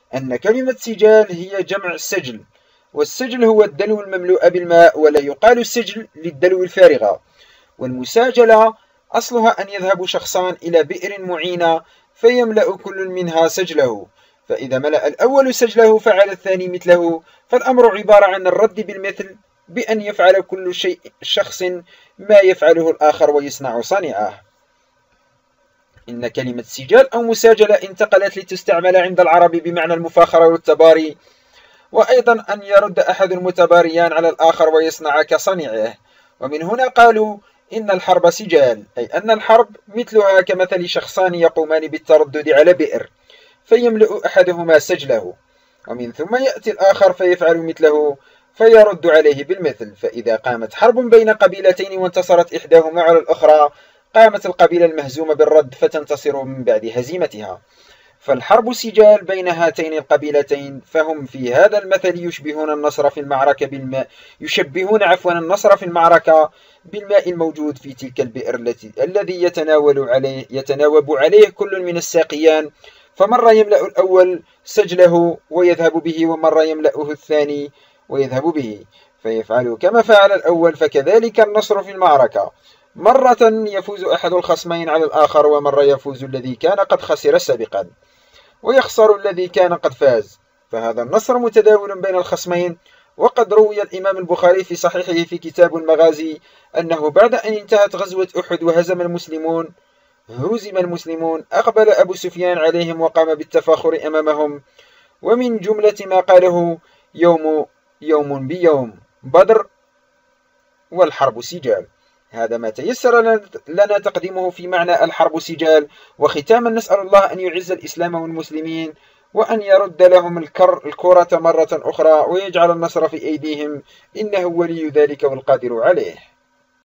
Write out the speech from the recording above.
أن كلمة سجال هي جمع السجل، والسجل هو الدلو المملوء بالماء، ولا يقال السجل للدلو الفارغة. والمساجلة أصلها أن يذهب شخصان إلى بئر معينة فيملأ كل منها سجله، فإذا ملأ الأول سجله فعل الثاني مثله، فالأمر عبارة عن الرد بالمثل، بأن يفعل كل شخص ما يفعله الآخر ويصنع صنيعه. إن كلمة سجال أو مساجلة انتقلت لتستعمل عند العرب بمعنى المفاخرة والتباري، وأيضا أن يرد أحد المتباريان على الآخر ويصنع كصنيعه. ومن هنا قالوا إن الحرب سجال، أي أن الحرب مثلها كمثل شخصان يقومان بالتردد على بئر فيملأ أحدهما سجله، ومن ثم يأتي الآخر فيفعل مثله فيرد عليه بالمثل. فإذا قامت حرب بين قبيلتين وانتصرت إحداهما على الأخرى، قامت القبيلة المهزومة بالرد فتنتصر من بعد هزيمتها. فالحرب سجال بين هاتين القبيلتين، فهم في هذا المثل يشبهون النصر في المعركة بالماء، النصر في المعركة بالماء الموجود في تلك البئر الذي يتناوب عليه كل من الساقيان، فمرة يملأ الأول سجله ويذهب به، ومرة يملأه الثاني ويذهب به، فيفعل كما فعل الأول. فكذلك النصر في المعركة، مرة يفوز أحد الخصمين على الآخر، ومرة يفوز الذي كان قد خسر سابقا ويخسر الذي كان قد فاز، فهذا النصر متداول بين الخصمين. وقد روي الإمام البخاري في صحيحه في كتاب المغازي أنه بعد أن انتهت غزوة أحد هزم المسلمون، أقبل أبو سفيان عليهم وقام بالتفاخر أمامهم، ومن جملة ما قاله: يوم بيوم بدر والحرب سجال. هذا ما تيسر لنا تقديمه في معنى الحرب سجال. وختاما نسأل الله أن يعز الإسلام والمسلمين، وأن يرد لهم الكرة مرة أخرى، ويجعل النصر في أيديهم، إنه ولي ذلك والقادر عليه.